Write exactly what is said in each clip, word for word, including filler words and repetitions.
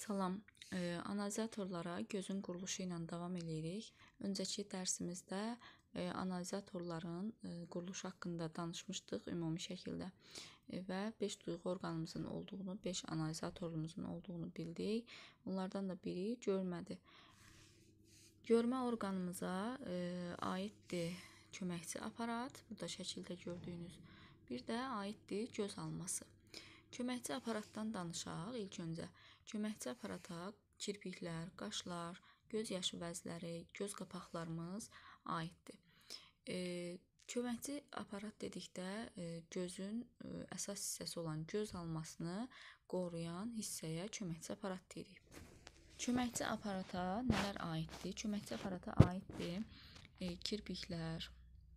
Salam, e, analizatorlara gözün quruluşu ilə davam edirik. Öncəki dərsimizdə e, analizatorların e, quruluşu haqqında danışmışdıq ümumi şəkildə e, və beş duyğu orqanımızın olduğunu, beş analizatorumuzun olduğunu bildik. Bunlardan da biri görmədir. Görmə orqanımıza e, aiddir köməkçi aparat, burada şəkildə gördüyünüz. Bir də aiddir göz alması. Köməkçi aparatdan danışaq ilk öncə. Köməkçi aparata kirpiklər, qaşlar, göz yaşı vəzləri, göz qapaqlarımız aiddir. E, köməkçi aparat dedikdə e, gözün e, əsas hissəsi olan göz almasını qoruyan hissəyə köməkçi aparat deyirik. Köməkçi aparata nələr aiddir? Köməkçi aparata aiddir e, kirpiklər,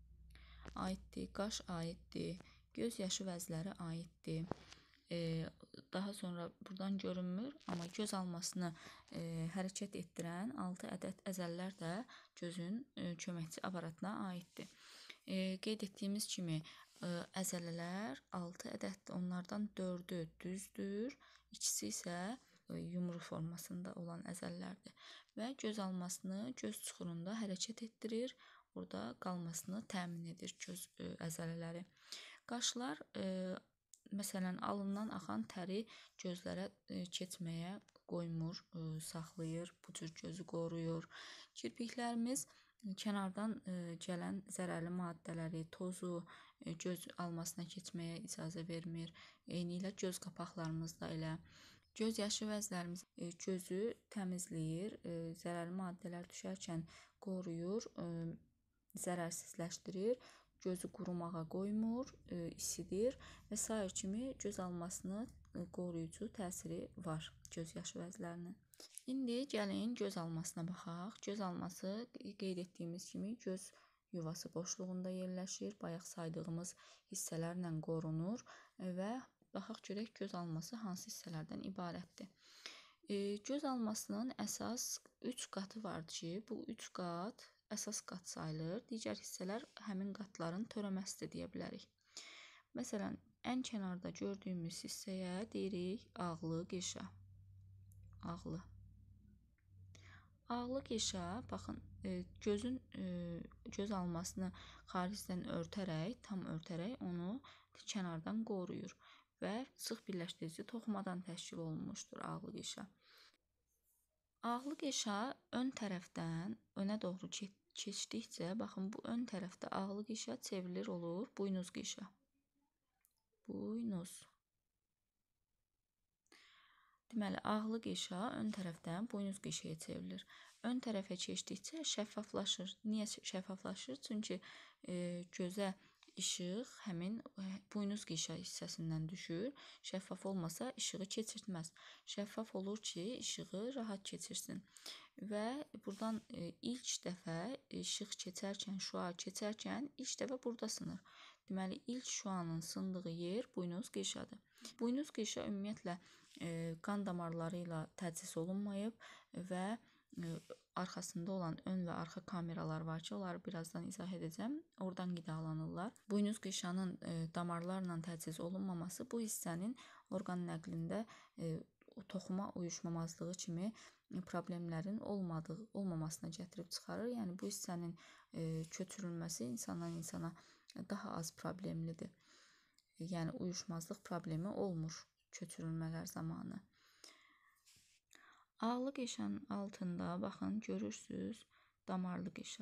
aiddir, qaş aiddir, göz yaşı vəzləri aiddir. E, daha sonra buradan görünmür, amma göz almasını e, hərəkət etdirən altı ədəd əzəllər də gözün e, köməkçi aparatına aiddir. E, qeyd etdiyimiz kimi e, əzələlər altı ədəddir, onlardan dördü düzdür, ikisi isə e, yumru formasında olan əzələlərdir və göz almasını göz çuxurunda hərəkət etdirir, orada qalmasını təmin edir göz e, əzələləri. Qaşlar e, Məsələn, alından axan təri gözlərə keçməyə qoymur, saxlayır, bu cür gözü qoruyur. Kirpiklərimiz kənardan gələn zərərli maddələri, tozu göz almasına keçməyə icazə vermir. Eyni ilə göz qapaqlarımız da elə. Göz yaşı vəzlərimiz gözü təmizləyir, zərərli maddələr düşərkən qoruyur, zərərsizləşdirir. Gözü qurumağa qoymur, e, isidir və sair kimi göz almasını e, qoruyucu təsiri var göz yaşı vəzlərinin. İndi gəlin göz almasına baxaq. Göz alması qeyd etdiyimiz kimi göz yuvası boşluğunda yerləşir, bayaq saydığımız hissələrlə qorunur və baxaq görək göz alması hansı hissələrdən ibarətdir. E, göz almasının əsas üç qatı vardır ki, bu üç qat əsas qat sayılır. Digər hissələr həmin qatların törəməsidir deyə bilərik. Məsələn, ən kənarda gördüyümüz hissəyə deyirik ağlı qişa. Ağlı. Ağlı qişa, baxın, gözün göz almasını xaricdən örtərək, tam örtərək onu kənardan qoruyur və sıx birləşdirici toxumadan təşkil olunmuşdur ağlı qişa. Ağlı qişa ön tərəfdən önə doğru keçdikcə, baxın, bu ön tərəfdə ağlı qişa çevrilir olur buynuz qişa. Buynuz. Deməli, ağlı qişa ön tərəfdən buynuz qişaya çevrilir. Ön tərəfə keçdikcə şəffaflaşır. Niyə şəffaflaşır? Çünki e, gözə işıq həmin buynuz qişa hissəsindən düşür. Şəffaf olmasa işığı keçirtməz. Şəffaf olur ki, işığı rahat keçirsin. Və buradan e, ilk dəfə işıq keçərkən, şüa keçərkən ilk dəfə burada sınır. Deməli, ilk şüanın sındığı yer buynuz qişadır. Buynuz qişa ümumiyyətlə e, qan damarları ilə tədris olunmayıb və e, arxasında olan ön və arxa kameralar var ki, onları birazdan izah edəcəm. Oradan qidalanırlar. Buynuz qişanın e, damarlarla tədris olunmaması bu hissənin orqan nəqlində e, toxuma uyuşmamazlığı kimi problemlərin olmadığı, olmamasına gətirib çıxarır. Yəni bu hissənin e, köçürülməsi insandan insana daha az problemlidir. Yəni uyuşmazlıq problemi olmur köçürülmələr zamanı. Ağlı qişanın altında baxın görürsüz damarlı qişa.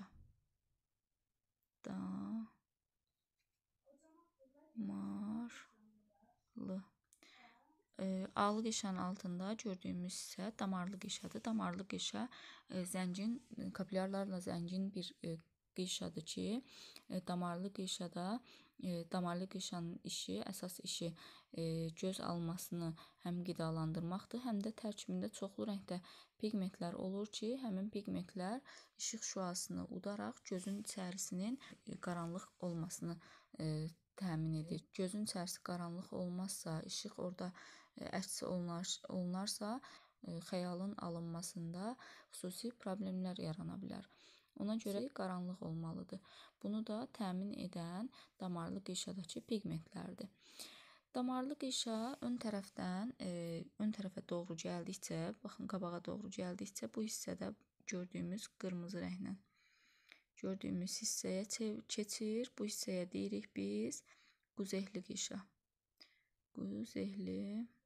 Damarlı. E, ağlı qişanın altında gördüyümüz isə damarlı qişadır. Damarlı qişa e, zəngin, kapilyarlarla zəngin bir e, qişadır ki, e, damarlı qişada e, damarlı qişanın işi, əsas işi e, göz almasını həm qidalandırmaqdır, həm də tərkibində çoxlu rəngdə pigmentlər olur ki, həmin pigmentlər işıq şüasını udaraq gözün içərisinin qaranlıq olmasını e, təmin edir. Gözün içərisi qaranlıq olmazsa, işıq orada əks olunarsa, xəyalın alınmasında xüsusi problemlər yarana bilər. Ona görə qaranlıq olmalıdır. Bunu da təmin edən damarlı qişadakı pigmentlərdir. Damarlı qişa ön tərəfdən, e, ön tərəfə doğru gəldikcə, baxın qabağa doğru gəldikcə bu hissədə gördüyümüz qırmızı rənglə gördüyümüz hissəyə keçir. Bu hissəyə deyirik biz quzehli qişa. Quzehli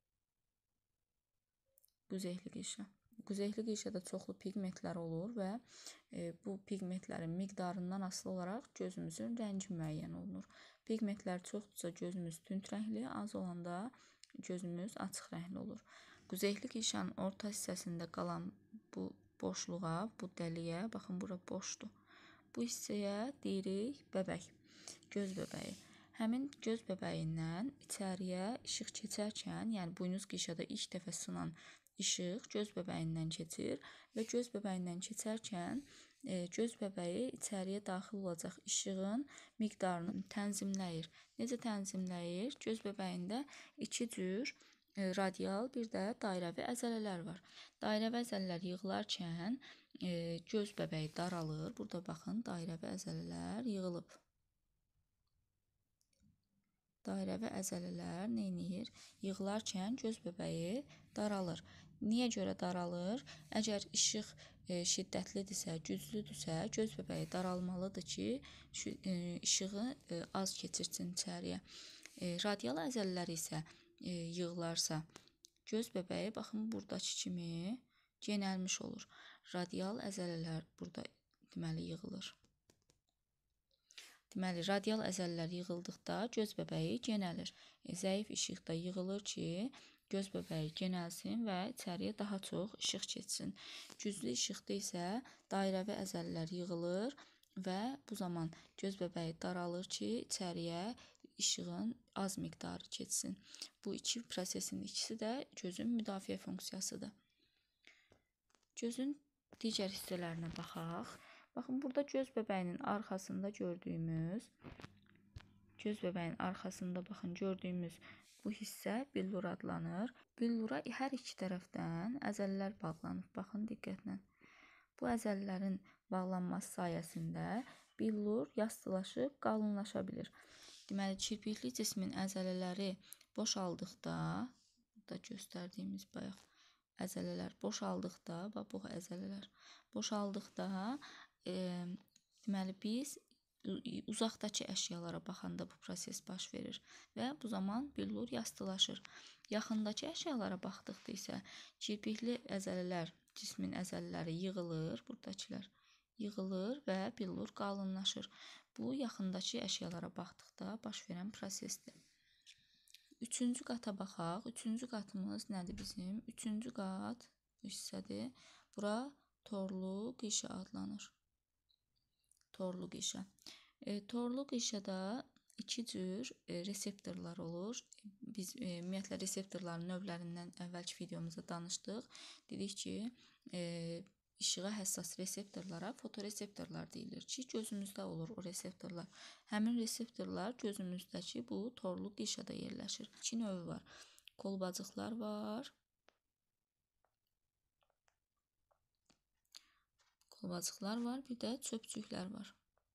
Quzehli qişa. Quzehli qişada çoxlu pigmentlər olur və e, bu pigmentlərin miqdarından asılı olaraq gözümüzün rəngi müəyyən olunur. Pigmentlər çoxdursa gözümüz tünd rəngli, az olanda gözümüz açıq rəngli olur. Quzehli qişanın orta hissəsində qalan bu boşluğa, bu dəliyə, baxın bura boşdur. Bu hissəyə deyirik bəbək, göz bəbəyi. Həmin göz bəbəyindən içəriyə işıq keçərkən, yəni buynuz qişada ilk dəfə sınan işıq göz bəbəyindən keçir və göz bəbəyindən keçərkən e, göz bəbəyi içəriyə daxil olacaq işığın miqdarını tənzimləyir. Necə tənzimləyir? Göz bəbəyində iki cür e, radial, bir də dairəvi əzələlər var. Dairəvi əzələlər yığılarkən e, göz bəbəyi daralır. Burada baxın, dairəvi əzələlər yığılıb. Dairəvi əzələlər neynir? Yığılarkən göz bəbəyi daralır. Niyə görə daralır? Əgər işıq e, şiddətlidirsə, güclüdürsə, göz bəbəyi daralmalıdır ki, şu, e, işığı e, az keçirsin içəriyə. E, radial əzələlər isə e, yığılarsa, göz bəbəyi baxın buradakı kimi genəlmiş olur. Radial əzələlər burada deməli yığılır. Deməli, radial əzələlər yığıldıqda göz bəbəyi genəlir. E, zəif işıqda yığılır ki, göz bəbəyi genəlsin və içəriyə daha çox işıq keçsin. Güclü işıqda isə dairəvi əzələlər yığılır və bu zaman göz bəbəyi daralır ki, içəriyə işığın az miqdarı keçsin. Bu iki prosesin ikisi də gözün müdafiə funksiyasıdır. Gözün digər hissələrinə baxaq. Baxın, burada göz bəbəyinin arxasında gördüyümüz, göz bəbəyinin arxasında baxın gördüyümüz bu hissə billur adlanır. Billura hər iki tərəfdən əzələlər bağlanıb. Baxın diqqətlə. Bu əzələlərin bağlanması sayəsində billur yastılaşıb qalınlaşa bilir. Deməli, kirpikli cismin əzələləri boşaldıqda, burada göstərdiyimiz bayaq əzələlər boşaldıqda, bax bu əzələlər boşaldıqda, e, deməli biz uzaqdakı əşyalara baxanda bu proses baş verir və bu zaman billur yastılaşır. Yaxındakı əşyalara baxdıqda isə kirpikli əzələlər, cismin əzələləri yığılır, buradakılar yığılır və billur qalınlaşır. Bu yaxındakı əşyalara baxdıqda baş verən prosesdir. Üçüncü qata baxaq. Üçüncü qatımız nədir bizim? Üçüncü qat bu hissədir. Bura torlu qişa adlanır. Torlu qişa. E, torlu qişada iki cür e, reseptorlar olur. Biz e, ümumiyyətlə reseptorların növlərindən əvvəlki videomuzda danışdıq. Dedik ki, e, işığa həssas reseptorlara fotoreseptorlar deyilir ki, gözümüzdə olur o reseptorlar. Həmin reseptorlar gözümüzdəki bu torlu qişada yerləşir. İki növü var. Kolbacıqlar var. Kolbacıqlar var, bir də çöpcüklər var.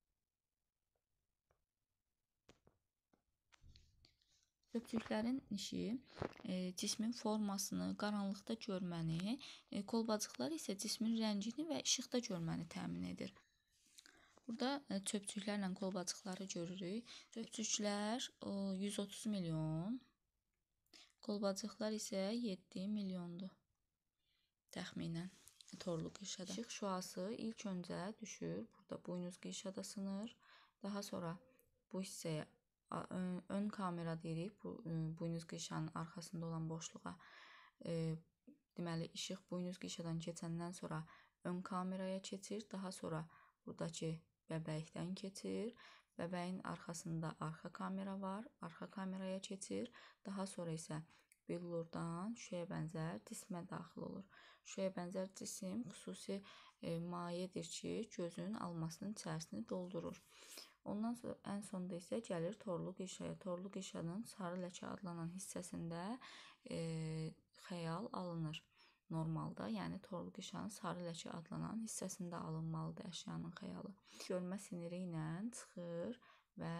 Çöpcüklərin işi e, cismin formasını qaranlıqda görməni, e, kolbacıqlar isə cismin rəngini və işıqda görməni təmin edir. Burada e, çöpcüklərlə kolbacıqları görürük. Çöpcüklər o, yüz otuz milyon, kolbacıqlar isə yeddi milyondur təxminən torlu qişada. İşıq şüası ilk öncə düşür, burada buynuz qişada sınır, daha sonra bu hissəyə Ön, ön kamera deyirik, bu buynuz qişanın arxasında olan boşluğa. E, deməli, işıq buynuz qişadan keçəndən sonra ön kameraya keçir, daha sonra buradakı bəbəkdən keçir. Bəbəyin arxasında arxa kamera var, arxa kameraya keçir. Daha sonra isə billurdan şüşəyə bənzər cismə daxil olur. Şüşəyə bənzər cisim xüsusi e, mayedir ki, gözün almasının içərisini doldurur. Ondan sonra ən sonda isə gəlir torlu qişaya. Torlu qişanın sarı ləkə adlanan hissəsində e, xəyal alınır normalda. Yəni torlu qişanın sarı ləkə adlanan hissəsində alınmalıdır əşyanın xəyalı. Görmə siniri ilə çıxır və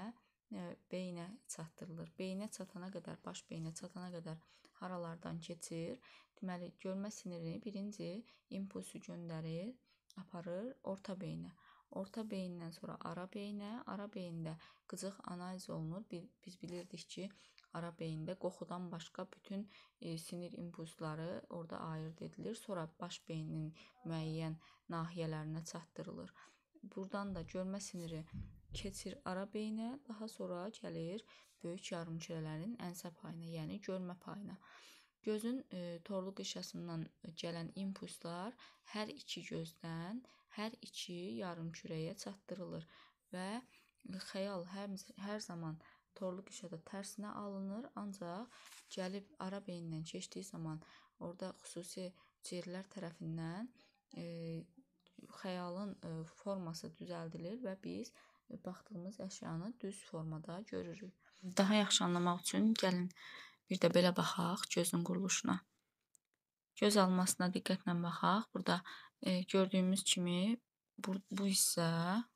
beyinə çatdırılır. Beyinə çatana qədər, baş beyinə çatana qədər haralardan keçir? Deməli, görmə sinirini birinci impulsu göndərir, aparır orta beyinə. Orta beyindən sonra ara beyinə, ara beyində qıcıq analiz olunur. Biz bilirdik ki, ara beyində qoxudan başqa bütün e, sinir impulsları orada ayırd edilir. Sonra baş beynin müəyyən nahiyələrinə çatdırılır. Buradan da görmə siniri keçir ara beyinə, daha sonra gəlir böyük yarımkürələrin ənsə payına, yəni görmə payına. Gözün e, torlu qışasından gələn impulslar hər iki gözdən hər iki yarımkürəyə çatdırılır və xəyal hər, hər zaman torlu qışada tərsinə alınır, ancaq gəlib ara beyindən keçdiyi zaman orada xüsusi cerlər tərəfindən e, xəyalın e, forması düzəldilir və biz baxdığımız əşyanı düz formada görürük. Daha yaxşı anlamaq üçün gəlin bir də belə baxaq gözün quruluşuna. Göz almasına diqqətlə baxaq. Burada e, gördüyümüz kimi bu, bu hissə,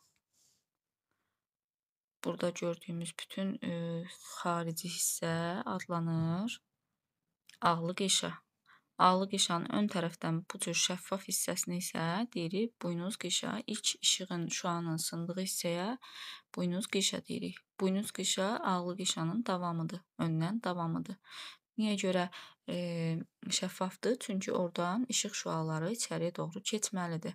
burada gördüyümüz bütün e, xarici hissə adlanır ağlı qişa. Ağlı qişanın ön tərəfdən bu cür şəffaf hissəsini isə deyirik buynuz qişa. İlk işığın şüanın sındığı hissəyə buynuz qişa deyirik. Buynuz qişa ağlı qişanın davamıdır, öndən davamıdır. Niyə görə e, şəffafdır? Çünki oradan işıq şüaları içəriyə doğru keçməlidir.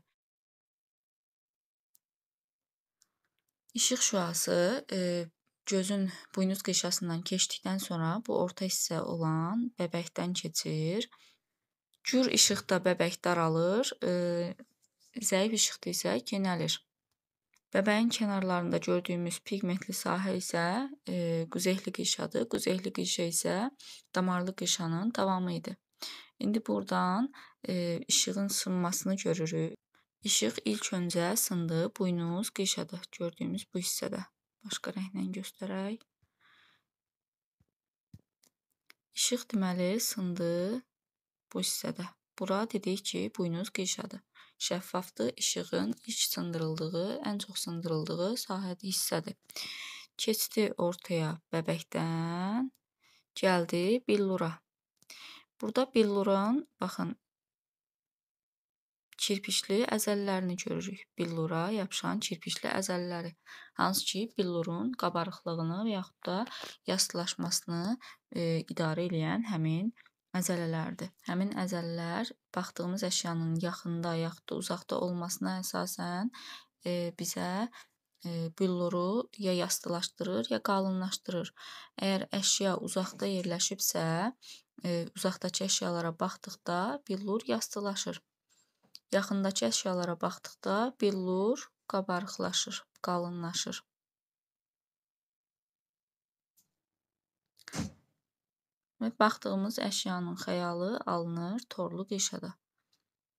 İşıq şüası e, gözün buynuz qişasından keçdikdən sonra bu orta hissə olan bəbəkdən keçir. Gür işıqda bəbək daralır, e, zəif işıqda isə genəlir. Bəbəyin kənarlarında gördüyümüz pigmentli sahə isə e, quzeyli qişadır. Quzeyli qişa isə damarlı qişanın davamı idi. İndi buradan e, işığın sınmasını görürük. İşıq ilk öncə sındı, buynuz qişadır. Gördüyümüz bu hissədə. Başqa rənglə göstərək. İşıq deməli sındı bu hissədə. Bura dedik ki, buynuz qişadır. Şəffafdır, işığın ilk sındırıldığı, ən çox sındırıldığı sahədə hissədir. Keçdi ortaya bəbəkdən, gəldi billura. Burada billurun, baxın, kirpişli əzələlərini görürük. Billura yapışan kirpişli əzələləri. Hansı ki, billurun qabarıqlığını və yaxud da yastılaşmasını e, idarə edən həmin əzələlərdir. Həmin əzələlər baxdığımız əşyanın yaxında, yaxud da uzaqda olmasına əsasən e, bizə e, billuru ya yastılaşdırır, ya qalınlaşdırır. Əgər əşya uzaqda yerləşibsə, e, uzaqdakı əşyalara baxdıqda billur yastılaşır. Yaxındakı əşyalara baxdıqda billur qabarıqlaşır, qalınlaşır. Və baxdığımız əşyanın xəyalı alınır torlu qişada.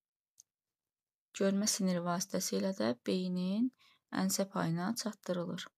Görmə siniri vasitəsilə də beynin ənsə payına çatdırılır.